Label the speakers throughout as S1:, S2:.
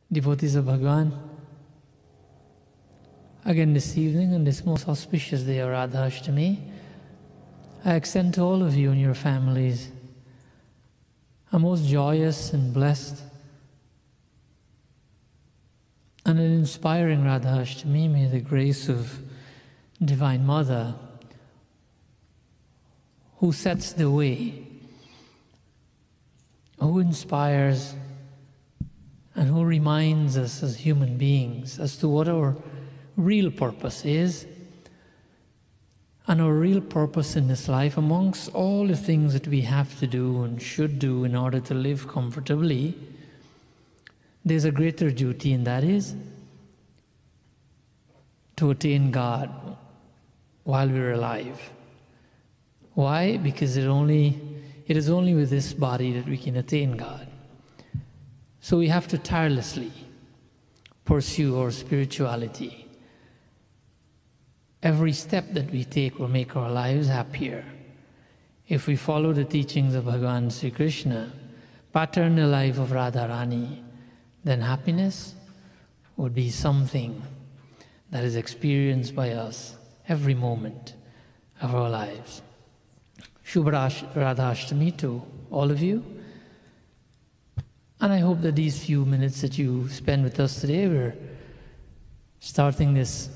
S1: Devotees of Bhagavan, again this evening, on this most auspicious day of Radha Ashtami, I extend to all of you and your families a most joyous and blessed and an inspiring Radha Ashtami. May the grace of Divine Mother, who sets the way, who inspires and who reminds us as human beings as to what our real purpose is. And our real purpose in this life, amongst all the things that we have to do and should do in order to live comfortably, there's a greater duty, and that is to attain God while we're alive. Why? Because it is only with this body that we can attain God. So we have to tirelessly pursue our spirituality. Every step that we take will make our lives happier. If we follow the teachings of Bhagavan Sri Krishna, pattern the life of Radharani, then happiness would be something that is experienced by us every moment of our lives. Shubha Radha Ashtami to all of you. And I hope that these few minutes that you spend with us today, we're starting this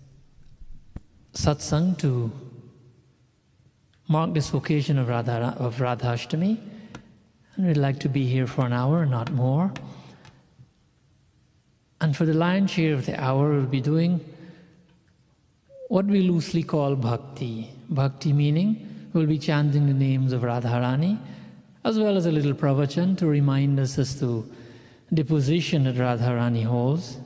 S1: satsang to mark this occasion of Radha Ashtami, and we'd like to be here for an hour, not more. And for the lion's share of the hour, we'll be doing what we loosely call bhakti. Bhakti meaning we'll be chanting the names of Radharani, as well as a little pravachan to remind us as to the position that Radharani holds.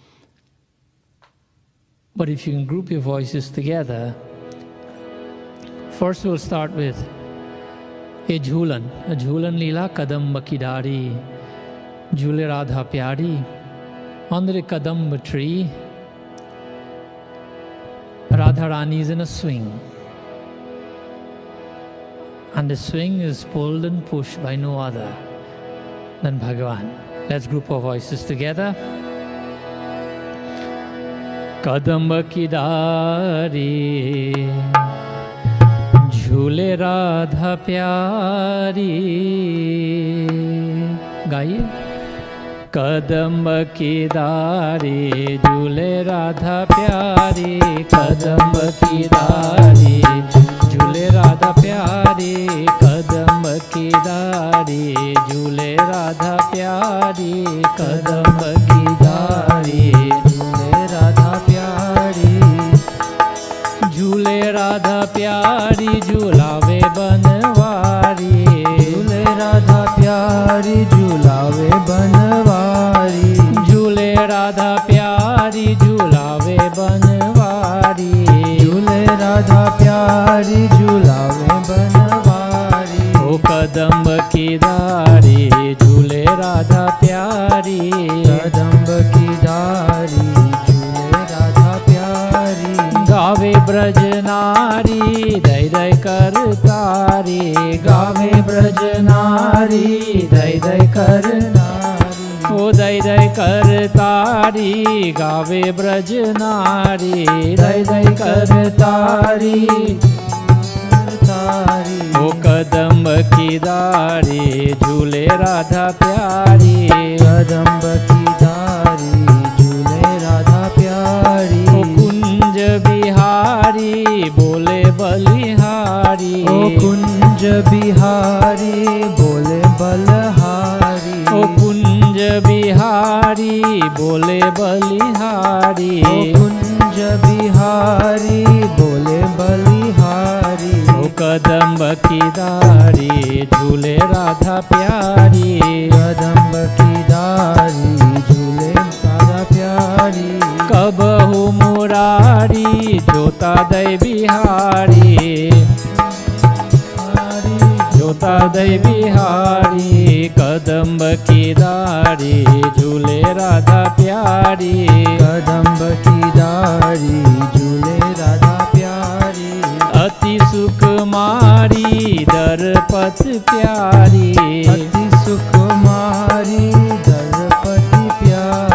S1: But if you can group your voices together, first we'll start with a jhulan leela kadamba kidari, jhule Radha pyari, under a kadamba tree, Radharani is in a swing. And the swing is pulled and pushed by no other than Bhagavan. Let's group our voices together. Kadamba kidari, jhule Radha pyari. Gaiye. Kadamba kidari, jhule Radha pyari. Kadamba kidari, jhule Radha pyari. Kadamba kidari, jhule Radha pyari. Kadamba kidari, jhule Radha pyari. Jhule Radha pyari, jhulave banwari. Jhule Radha pyari, jhulave banwari. Jhule Radha pyari, jhulave banwari. Jhule Radha pyari, jhulave banwari. O kadamba kidari, jhule Radha pyari. Kadamba kidari, jhule Radha pyari. Gave braj nari, dai dai kar tari. Gave braj nari, dai dai kar nari. O dai dai kar tari, gave braj nari. Dai dai kar tari. O kadamba kidari, jhule Radha pyari. Kadamba kidari, jhule Radha pyari. O kunj bihari, bole balihari. O kunj bihari, bole balihari. O kunj bihari, bole balihari. O kunj bihari, bole balihari. O kadamba kidari, jhule Radha pyari. Kadamba kidari, jhule Radha pyari. Kabahu murari, jota dai bihari. Jota dai bihari. Kadamba kidari, jhule Radha pyari. Kadamba kidari, jhule Radha pyari. Ati sukumari, darpat pyari. Ati sukumari, darpat pyari.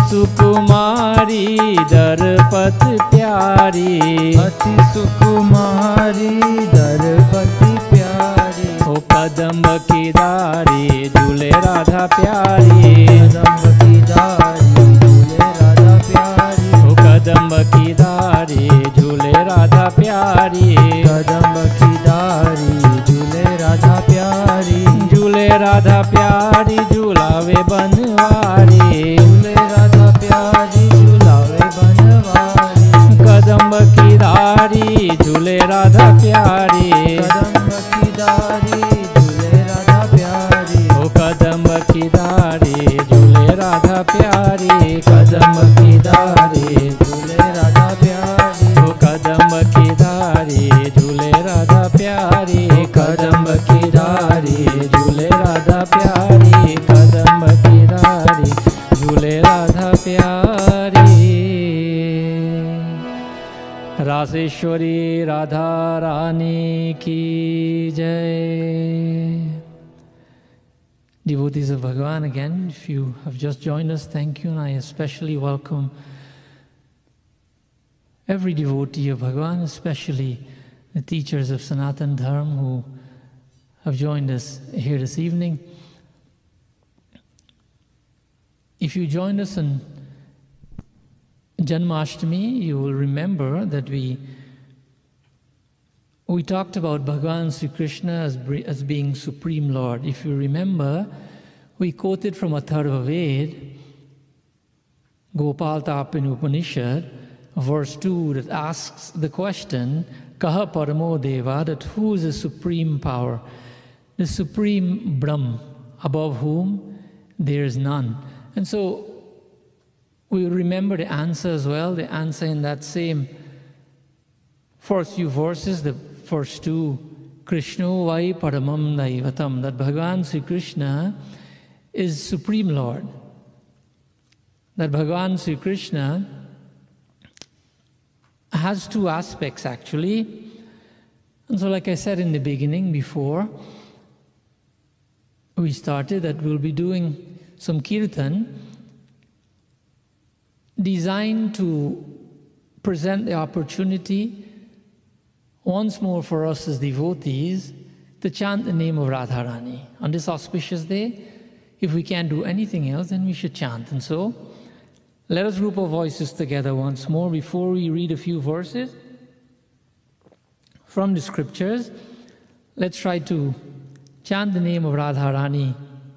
S1: सुकुमारी दरपति प्यारी,
S2: अति सुकुमारी दरपति प्यारी।
S1: ओ कदम्ब की दारी झूले राधा प्यारी,
S2: कदम्ब की दारी झूले राधा प्यारी।
S1: ओ कदम्ब की दारी झूले राधा प्यारी,
S2: कदम्ब की दारी झूले राधा प्यारी।
S1: झूले राधा प्यारी झूलावे बनवारी,
S2: झूले राधा प्यारी झूलावे बनवारी।
S1: कदम्ब की दारी झूले राधा प्यारी,
S2: कदम्ब की दारी झूले राधा प्यारी।
S1: ओ कदम्ब की दारी झूले राधा प्यारी,
S2: कदम्ब की दारी झूले राधा प्यारी।
S1: ओ कदम्ब की दारी झूले राधा प्यारी,
S2: कदम्ब की दारी
S1: झूले राधा प्यारी, कदम्ब की दारी झूले राधा प्यारी। रासेश्वरी राधा रानी की जय। Devotees of Bhagavan, again, if you have just joined us, thank you, and I especially welcome every devotee of Bhagavan, especially the teachers of Sanatan Dharma who have joined us here this evening. If you joined us on Janmashtami, you will remember that we talked about Bhagavan Sri Krishna as being Supreme Lord. If you remember, we quoted from Atharva Ved, Gopal Tapin Upanishad, verse 2, that asks the question, Kaha Paramo Deva, that who is the supreme power, the supreme Brahm, above whom there is none. And so we remember the answer as well, the answer in that same first few verses, the first two, Krishno Vai Paramam Daivatam, that Bhagavan Sri Krishna is Supreme Lord. That Bhagavan Sri Krishna has two aspects actually. And so like I said in the beginning before we started, that we'll be doing some kirtan designed to present the opportunity once more for us as devotees to chant the name of Radharani. On this auspicious day, if we can't do anything else, then we should chant. And so, let us group our voices together once more before we read a few verses from the scriptures. Let's try to chant the name of Radharani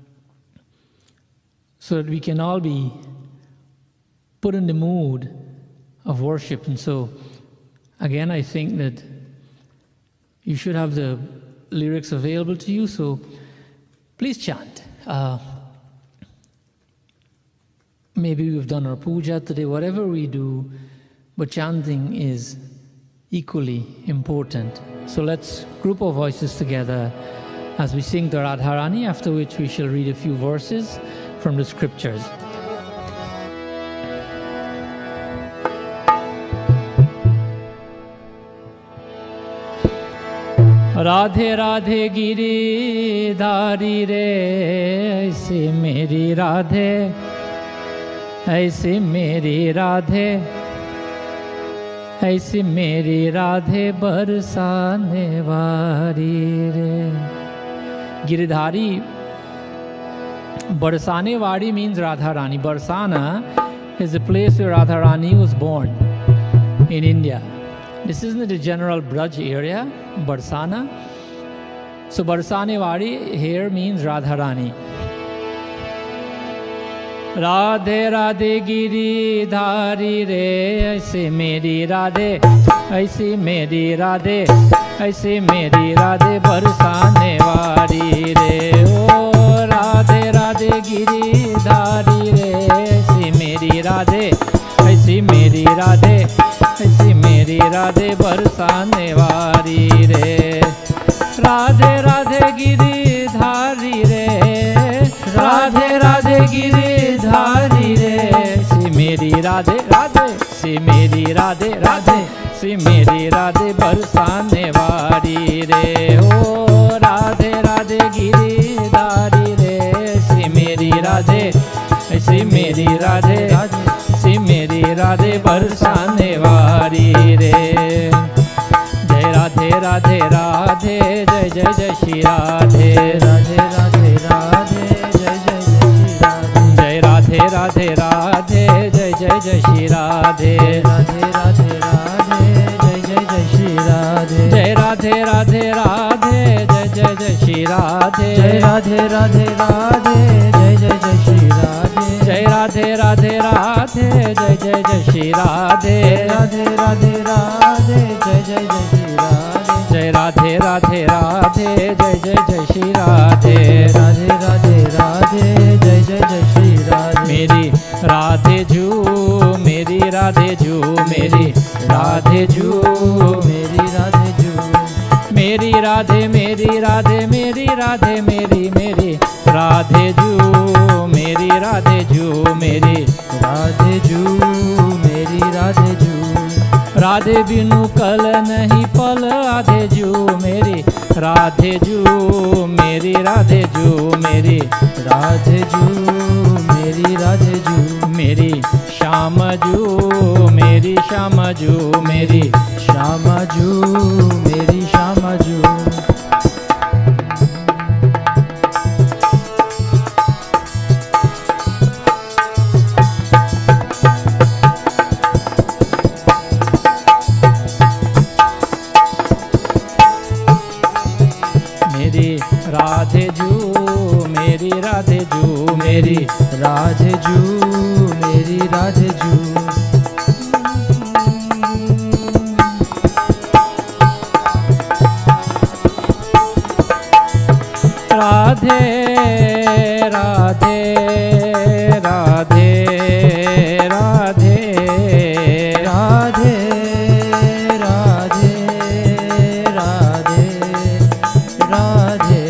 S1: so that we can all be put in the mood of worship. And so, again, I think that you should have the lyrics available to you, so please chant. Maybe we've done our puja today, whatever we do, but chanting is equally important. So let's group our voices together as we sing the Radharani, after which we shall read a few verses from the scriptures. Radhe Radhe Giridhari रे, ऐसे मेरी राधे, ऐसे मेरी राधे, ऐसे मेरी राधे बरसाने वाली रे. Giridhari, Barsane Wadi means Radharani. Barsana is the place where Radharani was born in India. This isn't the general Braj area, Barsana. So Barsane Wadi here means Radharani. Radhe Radhe Giridhari re, aise meri Radhe, aise meri Radhe, aise meri Radhe barsane wari re. Oh Radhe Radhe Giridhari re, aise meri Radhe, aise meri Radhe, aise meri Radhe barsane wari re. Radhe Radhe Giridhari re, Radhe Radhe Giridhari re, se meri Radhe Radhe, se meri Radhe Radhe, se meri Radhe barsane wari re. Oh Radhe Radhe Giridhari re, se meri Radhe, सी मेरी राधे सी मेरी राधे बरसाने वाली रे। जय राधे राधे राधे जय जय जय श्री राधे
S2: राधे राधे राधे जय जय जय श्री राधे।
S1: जय राधे राधे राधे जय जय जय श्री राधे
S2: राधे राधे राधे जय जय जय श्री राधे।
S1: जय राधे राधे राधे जय जय जय श्री राधे।
S2: जय राधे राधे राधे जय जय जय श्री राधे।
S1: जय राधे राधे राधे जय जय जय श्री राधे।
S2: राधे राधे राधे जय जय जय श्री राधे।
S1: जय राधे राधे राधे जय जय जय श्री राधे।
S2: राधे राधे राधे जय जय जय श्री राधे।
S1: मेरी राधे जू मेरी राधे जू मेरी राधे जू
S2: मेरी राधे जू
S1: मेरी राधे मेरी राधे मेरी राधे मेरी मेरी राधे जू मेरी राधे जू मेरी
S2: राधे जू मेरी राधे जू।
S1: राधे बिनु कल नहीं पल आधे जू मेरी राधे जू मेरी राधे जू मेरी
S2: राधे जू मेरी राधे जू।
S1: मेरी श्याम जू मेरी श्याम जू मेरी
S2: श्यामा जू मेरी श्यामा जू।
S1: मेरी राधे जू मेरी राधे जू मेरी
S2: राधे जू मेरी राधे जू।
S1: राधे राधे राधे राधे
S2: राधे राधे राधे राधे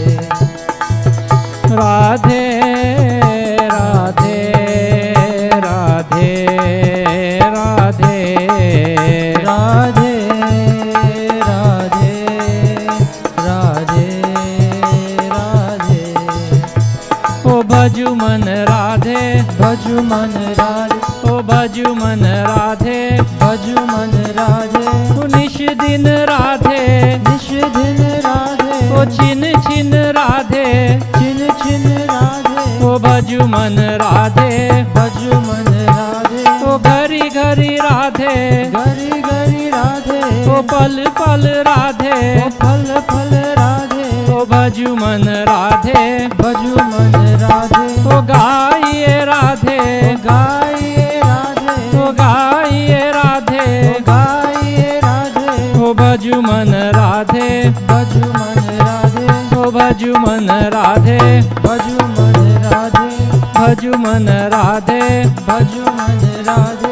S1: राधे राधे राधे राधे
S2: राधे राधे राधे राधे।
S1: ओ भजू मन राधे
S2: भजू मन राधे
S1: ओ भजू मन राधे
S2: भजू मन राधे।
S1: ओ निश दिन राधे
S2: निश दिन राधे
S1: ओ छिन छिन राधे
S2: छिन छिन राधे।
S1: ओ भजू मन राधे
S2: भजू मन राधे
S1: ओ घरी घरी राधे
S2: गरी गरी राधे।
S1: ओ पल पल राधे
S2: ओ फल फल राधे
S1: ओ भजू मन राधे
S2: भजू मन राधे।
S1: ओ गाइए राधे
S2: ओ गाइए राधे
S1: ओ गाइए राधे
S2: ओ गाइए राधे।
S1: ओ भजू मन राधे
S2: भजू मन राधे
S1: ओ भजू मन राधे
S2: भजू मन राधे
S1: भजू मन राधे
S2: भजू मन राधे।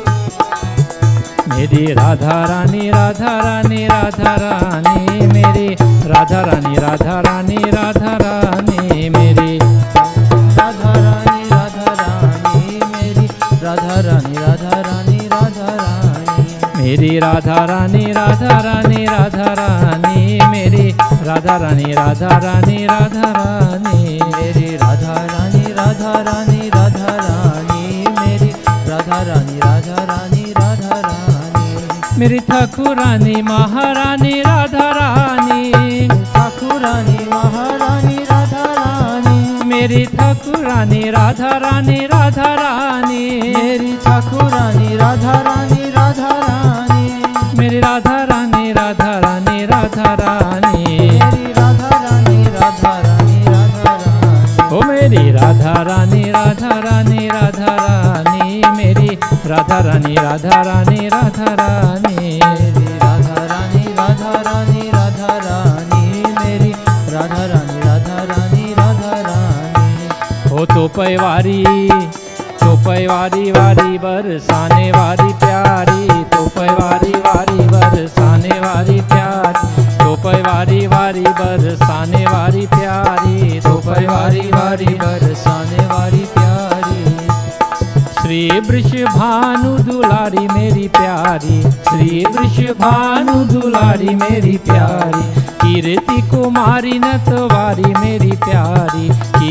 S1: मेरी राधा रानी राधा रानी राधा रानी मेरी राधा रानी राधा रानी राधा रानी मेरी
S2: राधा रानी राधा रानी मेरी राधा रानी राधा रानी राधा रानी।
S1: मेरी राधा रानी राधा रानी राधा रानी मेरी राधा रानी राधा रानी राधा रानी
S2: मेरी राधा रानी राधा रानी राधा रानी मेरी राधा रानी राधा रानी राधा रानी।
S1: मेरी ठाकुरानी महारानी राधा रानी
S2: ठाकुरानी महारानी राधा रानी।
S1: मेरी ठाकुरानी राधा रानी राधा रानी
S2: मेरी ठाकुरानी राधा रानी राधा रानी।
S1: मेरी राधा रानी राधा रानी राधा रानी
S2: मेरी राधा रानी राधा रानी राधा रानी।
S1: ओ मेरी राधा रानी राधा रानी राधा रानी मेरी राधा रानी राधा रानी राधा रानी
S2: मेरी राधा रानी राधा रानी राधा रानी मेरी राधा रानी राधा रानी राधा रानी।
S1: हो तो पैवारी वारी बरसाने वाली प्यारी तो पैवारी वारी बरसाने वाली प्यारी तो पैवारी वारी बरसाने वाली प्यारी तो पैवारी वारी
S2: बरसाने वाली प्यारी।
S1: श्री वृषभानु दुलारी मेरी प्यारी श्री वृषभानु दुलारी मेरी प्यारी कीर्ति कुमारी नतवारी मेरी प्यारी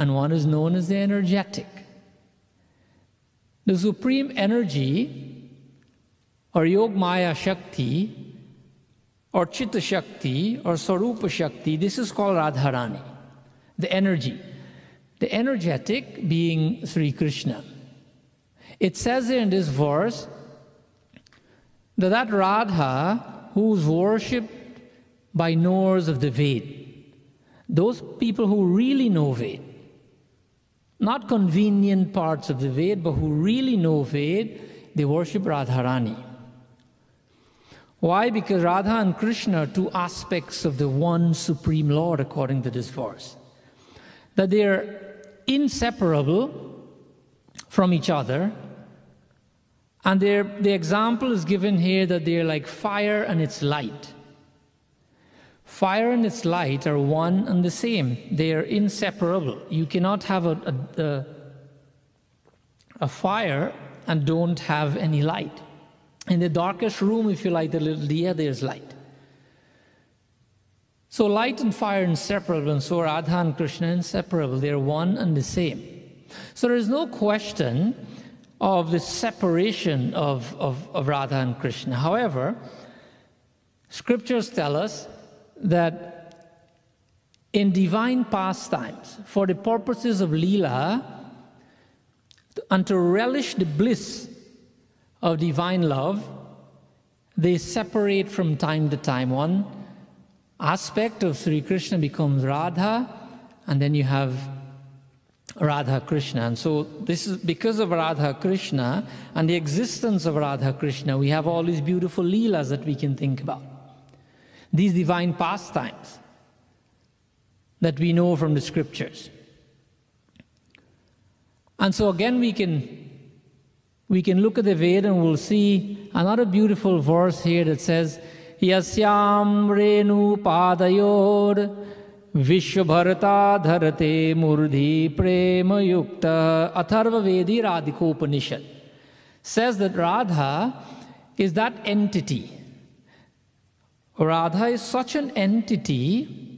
S1: and one is known as the energetic. The supreme energy, or Yog Maya Shakti, or Chitta Shakti, or Sarupa Shakti, this is called Radharani, the energy. The energetic being Sri Krishna. It says here in this verse that Radha, who's worshipped by knowers of the Ved, those people who really know Ved, not convenient parts of the Ved, but who really know Ved, they worship Radharani. Why? Because Radha and Krishna are two aspects of the one Supreme Lord, according to this verse. That they are inseparable from each other. And the example is given here that they're like fire and its light. Fire and its light are one and the same. They are inseparable. You cannot have a fire and don't have any light. In the darkest room, if you light a little diya, there's light. So light and fire are inseparable, and so Radha and Krishna are inseparable. They're one and the same. So there is no question of the separation of Radha and Krishna. However, scriptures tell us that in divine pastimes, for the purposes of Leela, and to relish the bliss of divine love, they separate from time to time. One aspect of Sri Krishna becomes Radha, and then you have Radha Krishna. And so this is because of Radha Krishna and the existence of Radha Krishna, we have all these beautiful Leelas that we can think about. These divine pastimes that we know from the scriptures. And so again we can look at the Veda and we'll see another beautiful verse here that says, Yasyam Renu Padayor Vishwabharata Dharate Murdhi Prema Yukta Atharva Vedi Radhikopanishad. Says that Radha is that entity. Radha is such an entity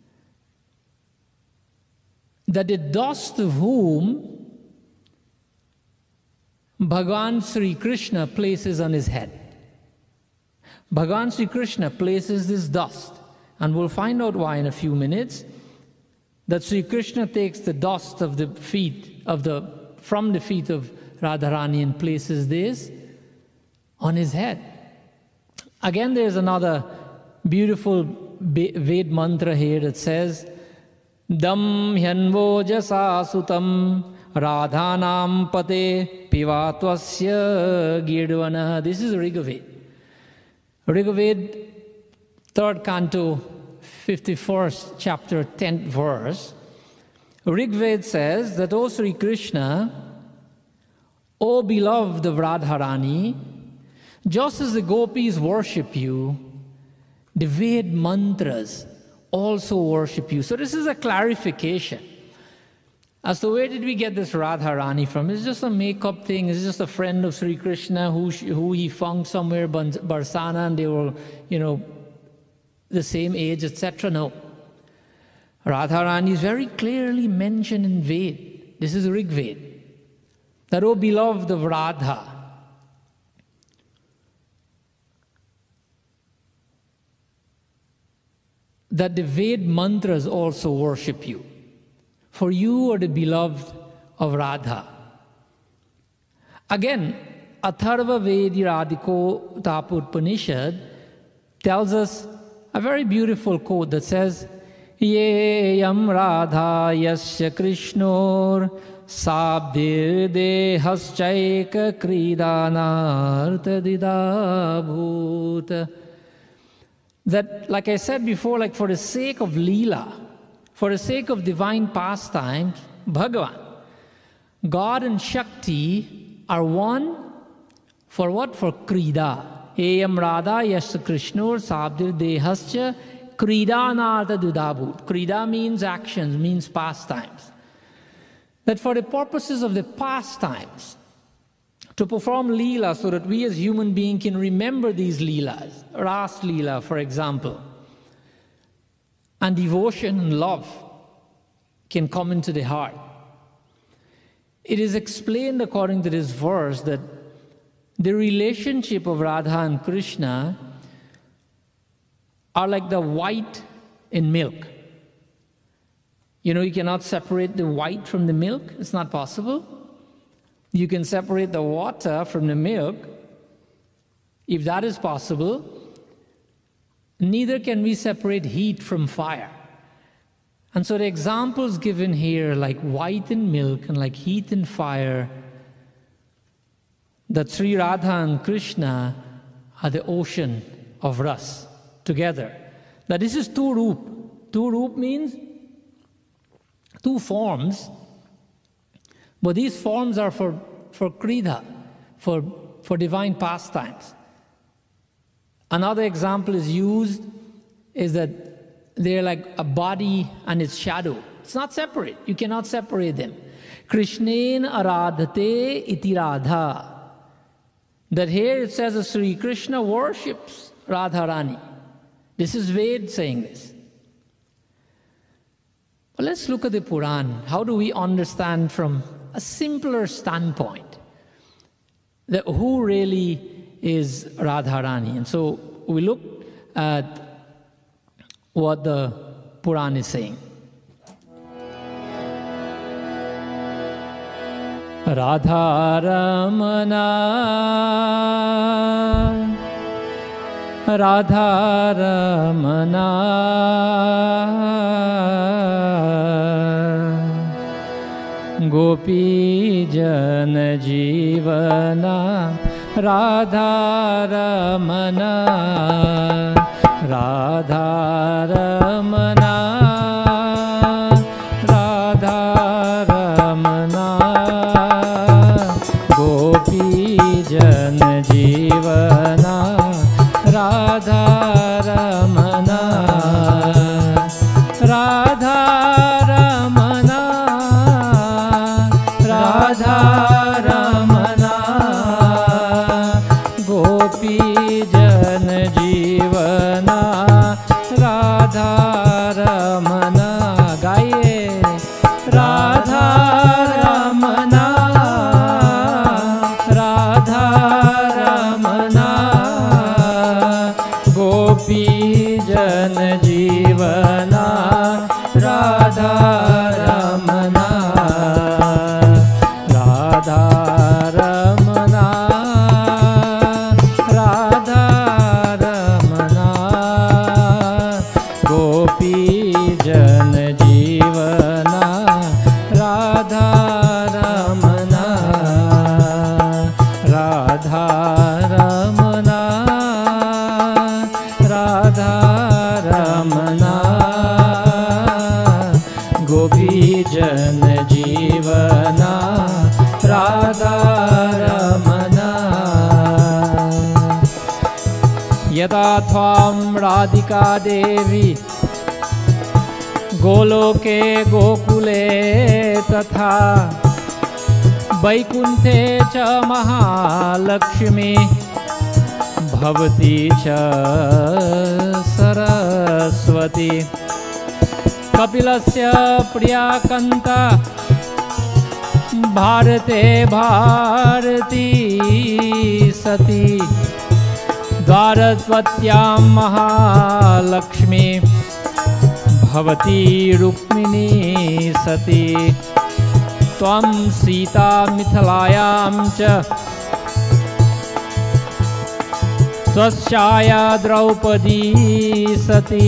S1: that the dust of whom Bhagavan Sri Krishna places on his head. Bhagavan Sri Krishna places this dust, and we'll find out why in a few minutes, that Sri Krishna takes the dust of the feet from the feet of Radharani and places this on his head. Again, there's another beautiful Ved mantra here that says, Dam Hyanvo Jasa Sutam Radhanam Pate Pivatvasya Girdvana. This is Rigved. Rigved, 3rd canto, 51st chapter, 10th verse. Rigved says that, O Sri Krishna, O beloved of Radharani, just as the gopis worship you, the Ved mantras also worship you. So this is a clarification as to where did we get this Radharani from. It's just a make-up thing. It's just a friend of Sri Krishna who he found somewhere, Barsana, and they were, the same age, etc. No. Radharani is very clearly mentioned in Ved. This is Rigved. That, O beloved of Radha, that the Ved mantras also worship you. For you are the beloved of Radha. Again, Atharva Vedi Radhiko Tapopanishad tells us a very beautiful quote that says, Ye yam Radha yasya Krishnor sabdir dehaschaika kridanartha didabhuta. That, like I said before, like for the sake of Leela, for the sake of divine pastimes, Bhagavan, God and Shakti are one for what? For Krida. Eyam Radha Yasya Krishnor Sabdir Dehascha Kridanartha Dudabhut. Krida means actions, means pastimes. That for the purposes of the pastimes, to perform Leela so that we as human beings can remember these Leelas, Ras Leela, for example, and devotion and love, can come into the heart. It is explained according to this verse that the relationship of Radha and Krishna are like the white in milk. You know, you cannot separate the white from the milk. It's not possible. You can separate the water from the milk. If that is possible, neither can we separate heat from fire. And so the examples given here, like white in milk and like heat in fire, that Sri Radha and Krishna are the ocean of ras together. That this is two roop. Two roop means two forms, but these forms are for krida, for divine pastimes. Another example is used is that they're like a body and its shadow. It's not separate. You cannot separate them. Krishnen aradhate iti Radha. That here it says that Sri Krishna worships Radharani. This is Ved saying this. But let's look at the Puran. How do we understand from a simpler standpoint that who really is Radharani? And so we look at what the Puran is saying. Radha Ramana, Radha Ramana, Gopi Jana Jivana, Radha Ramana, Radha Ramana, Radha Ramana, Gopi Jana Jivana, Radha Ramana, Radha Ramana, Radha Ramana, Gopi Jana Jivana, Radha Ramana. Gaye Radha Ramana, Radha Ramana, Gopi Jana Jivana, Radha Ramana, Radha Ramana, Radha Ramana, Gopi Jana Jivana, Radha Ramana, Radha Ramana, Radha Ramana, Gopi Jana Jivana, Radha Ramana. Yada Thvam Radhika Devi Goloke Gokule Tatha Vaikunthe Cha Mahalakshmi Bhavati Cha Saraswati Kapilasya Priyakanta Bharate Bharati Sati Dvaratvatyam Mahalakshmi Bhavati Rukmini Sati Tvam Sita Mithalayam Cha Tvasyaya Draupadi Sati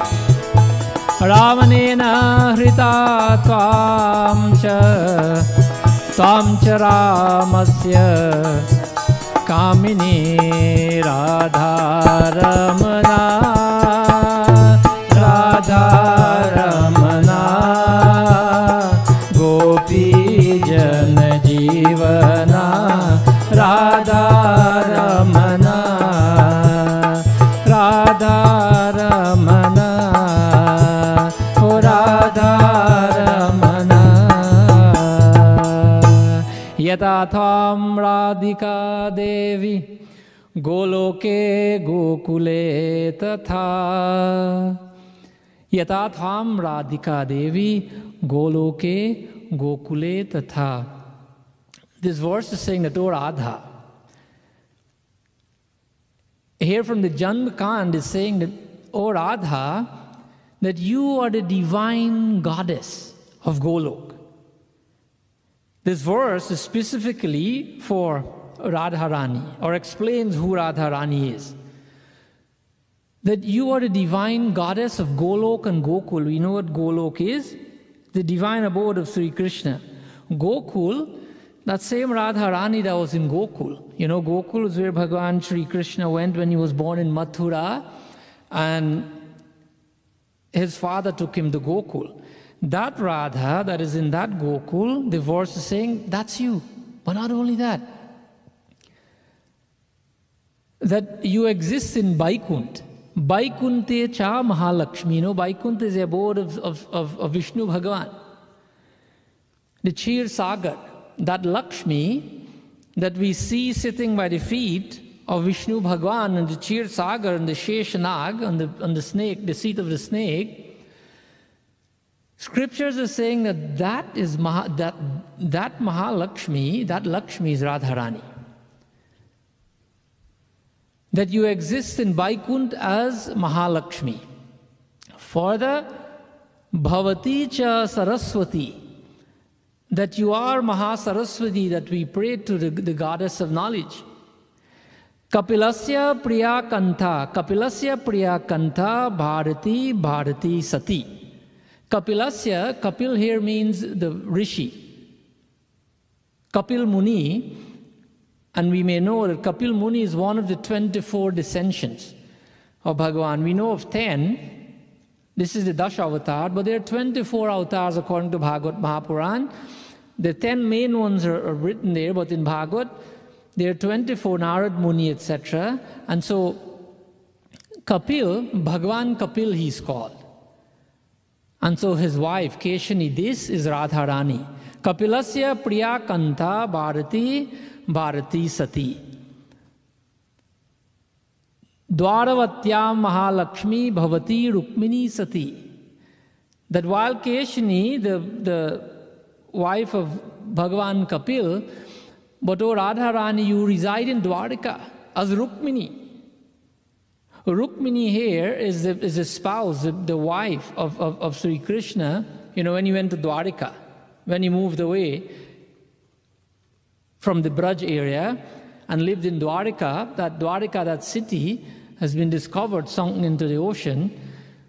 S1: Ravanena Hrita Tvam Cha Ramasya Kamini Radha Ramana, Radha Ramana, Gopi Jana Jivana, Radha Ramana, Radha Ramana, oh Radha Ramana. Yata Tham Radhika Devi Goloke Gokule Tatha. Yata Tham Radhika Devi
S2: Goloke Gokule Tatha. This verse is saying that, O Radha, here from the Janma Kand is saying that, O Radha, that you are the divine goddess of Golok. This verse is specifically for Radharani, or explains who Radharani is. That you are the divine goddess of Golok and Gokul. We know what Golok is, the divine abode of Sri Krishna. Gokul, that same Radharani that was in Gokul. You know, Gokul is where Bhagavan Sri Krishna went when he was born in Mathura, and his father took him to Gokul. That Radha that is in that Gokul, the verse is saying, that's you. But not only that, that you exist in Vaikunt. Vaikunte cha Mahalakshmi. You know, Vaikunt is the abode of Vishnu Bhagavan. The Chir Sagar, that Lakshmi that we see sitting by the feet of Vishnu Bhagavan and the Chir Sagar and the Sheshanag, on the snake, the seat of the snake, scriptures are saying that that Mahalakshmi, that Lakshmi is Radharani. That you exist in Vaikunt as Mahalakshmi. Further, Bhavati cha Saraswati, that you are Mahasaraswati, that we pray to the goddess of knowledge. Kapilasya Priya Kantha, Kapilasya Priya Kantha Bharati Bharati Sati. Kapilasya, Kapil here means the Rishi. Kapil Muni, and we may know that Kapil Muni is one of the 24 descensions of Bhagavan. We know of 10. This is the Dasha avatar, but there are 24 avatars according to Bhagavad Mahapuran. The 10 main ones are written there, but in Bhagavad, there are 24, Narad Muni, etc. And so, Kapil, Bhagavan Kapil he is called. And so his wife, Keshani, this is Radharani. Kapilasya Priya Kantha Bharati Bharati Sati. Dwaravatyam Mahalakshmi Bhavati Rukmini Sati. That while Keshani, the wife of Bhagavan Kapil, but O Radharani, you reside in Dwarika as Rukmini. Rukmini here is the spouse, the wife of Sri Krishna, you know, when he went to Dwarika, when he moved away from the Braj area and lived in Dwarika, that city has been discovered, sunk into the ocean.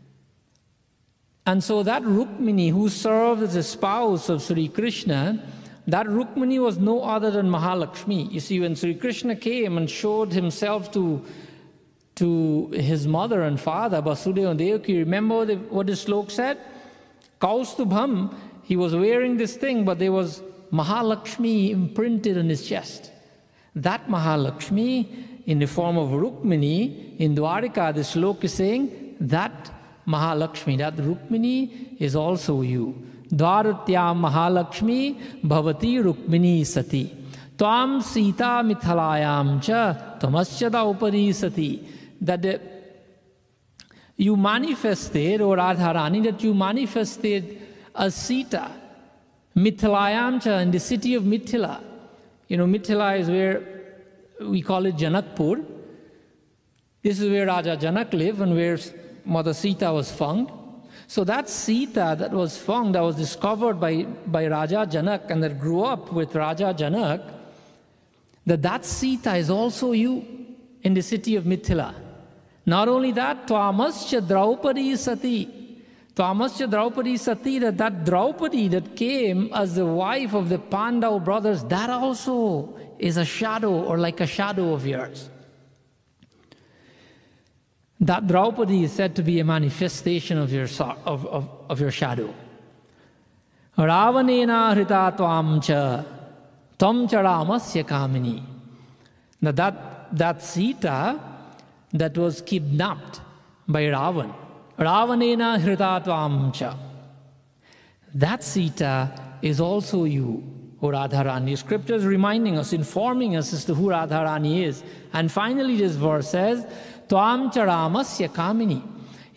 S2: And so that Rukmini, who served as a spouse of Sri Krishna, that Rukmini was no other than Mahalakshmi. You see, when Sri Krishna came and showed himself to his mother and father, Vasudeva and Devaki, remember what the slok said? Kaustubham, he was wearing this thing, but there was Mahalakshmi imprinted on his chest. That Mahalakshmi, in the form of Rukmini, in Dwarika, the slok is saying, that Mahalakshmi, that Rukmini is also you. Dwaratyam Mahalakshmi Bhavati Rukmini Sati. Tvam Sita Mithalayam Cha Tamasya Daupari Sati. That you manifested, or Radharani, that you manifested as Sita. Mithalayam Cha, in the city of Mithila. You know, Mithila is where we call it Janakpur. This is where Raja Janak lived and where Mother Sita was found. So that Sita that was found, that was discovered by Raja Janak and that grew up with Raja Janak, that Sita is also you in the city of Mithila. Not only that, Tvamascha Draupadi Sati. Tvamascha Draupadi Sati, that Draupadi that came as the wife of the Pandav brothers, that also is a shadow, or like a shadow of yours. That Draupadi is said to be a manifestation of your shadow. Ravanena hrita tvam cha ramasya kamini. Now that Sita that was kidnapped by Ravan. Ravanena hrita tvam cha. That Sita is also you, O Radharani. Scripture is reminding us, informing us as to who Radharani is. And finally this verse says, Tvam cha ramasya kamini.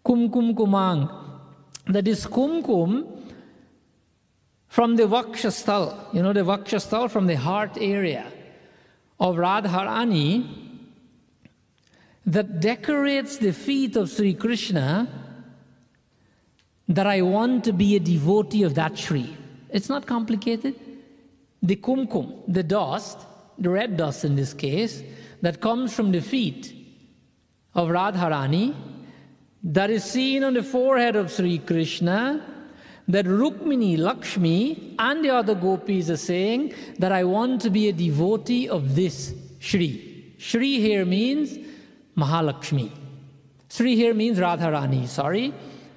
S2: Kumkum Kumang. That is kumkum from the Vakshasthal, you know, the Vakshasthal, from the heart area of Radharani, that decorates the feet of Sri Krishna, that I want to be a devotee of that Sri. It's not complicated. The kumkum, the dust, the red dust in this case, that comes from the feet of Radharani, that is seen on the forehead of Sri Krishna, that Rukmini, Lakshmi, and the other gopis are saying that I want to be a devotee of this Shri. Shri here means Mahalakshmi. Shri here means Radharani, sorry.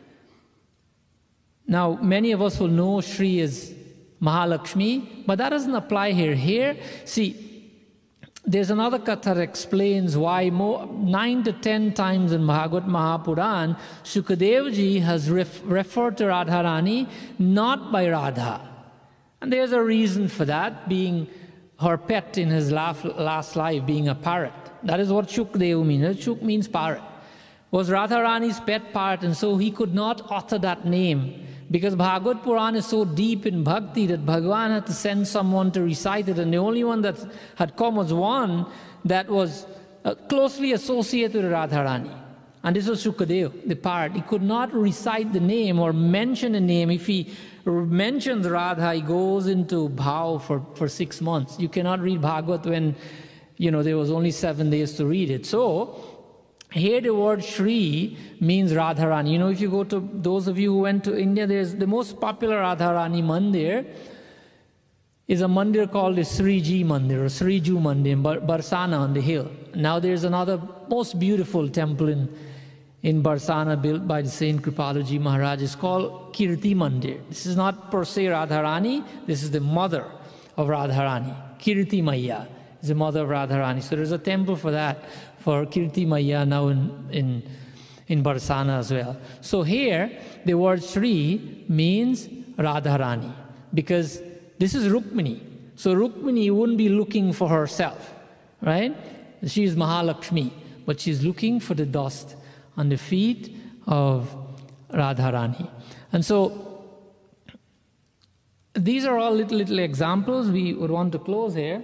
S2: Now, many of us will know Shri is Mahalakshmi, but that doesn't apply here. Here, see, there's another katha that explains why 9 to 10 times in Bhagavad Mahapuran, Sukadevji has referred to Radharani not by Radha. And there's a reason for that, being her pet in his last life, being a parrot. That is what Shukdev means. Shuk means parrot. Was Radharani's pet parrot, and so he could not utter that name. Because Bhagavad Puran is so deep in bhakti that Bhagavan had to send someone to recite it, and the only one that had come was one that was closely associated with Radharani. And this was Shukadev, the parrot. He could not recite the name or mention a name. If he mentions Radha, he goes into bhav for 6 months. You cannot read Bhagavad when, you know, there was only 7 days to read it. So, here the word Shri means Radharani. You know, if you go to, those of you who went to India, there's the most popular Radharani mandir is a mandir called the Sriji Mandir or Sriju Mandir in Barsana on the hill. Now there's another most beautiful temple in Barsana built by the Saint Kripaluji Maharaj. It's called Kirti Mandir. This is not per se Radharani, this is the mother of Radharani. Kirti Maya is the mother of Radharani. So there's a temple for that, for Kirti Maya now in Barsana as well. So here, the word Shri means Radharani, because this is Rukmini. So Rukmini wouldn't be looking for herself, right? She is Mahalakshmi, but she's looking for the dust on the feet of Radharani. And so, these are all little examples. We would want to close here.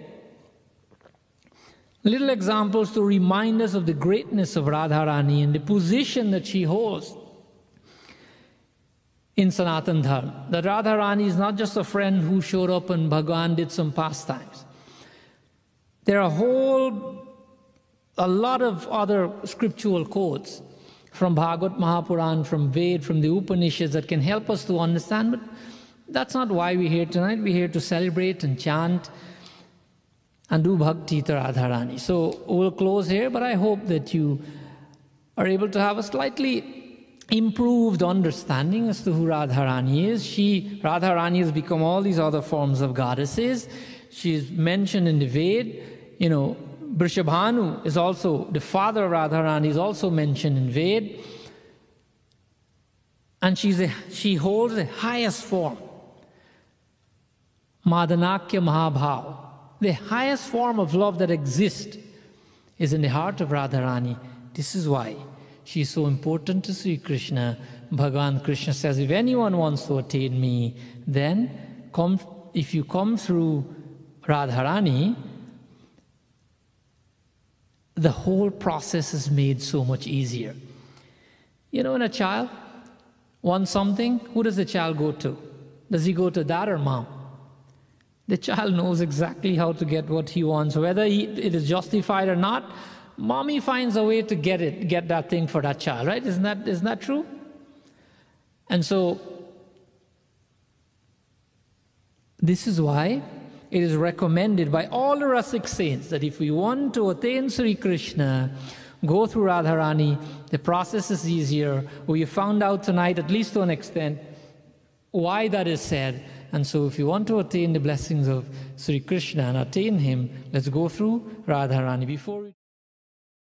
S2: Little examples to remind us of the greatness of Radharani and the position that she holds in Sanatan Dharma. That Radharani is not just a friend who showed up and Bhagavan did some pastimes. There are a lot of other scriptural quotes from Bhagavad Mahapuran, from Ved, from the Upanishads that can help us to understand, but that's not why we're here tonight. We're here to celebrate and chant and do bhakti to Radharani. So we'll close here, but I hope that you are able to have a slightly improved understanding as to who Radharani is. Radharani has become all these other forms of goddesses. She's mentioned in the Ved. You know, Vrishabhanu is also, the father of Radharani is also mentioned in Ved. And she holds the highest form, Madanakya Mahabhav. The highest form of love that exists is in the heart of Radharani. This is why she is so important to Sri Krishna. Bhagavan Krishna says, if anyone wants to attain me, then if you come through Radharani, the whole process is made so much easier. You know, when a child wants something, who does the child go to? Does he go to dad or mom? The child knows exactly how to get what he wants. Whether it is justified or not, mommy finds a way to get that thing for that child, right? Isn't that true? And so, this is why it is recommended by all the Rasik saints that if we want to attain Sri Krishna, go through Radharani. The process is easier. We found out tonight, at least to an extent, why that is said. And so if you want to attain the blessings of Sri Krishna and attain him, let's go through Radharani. Before we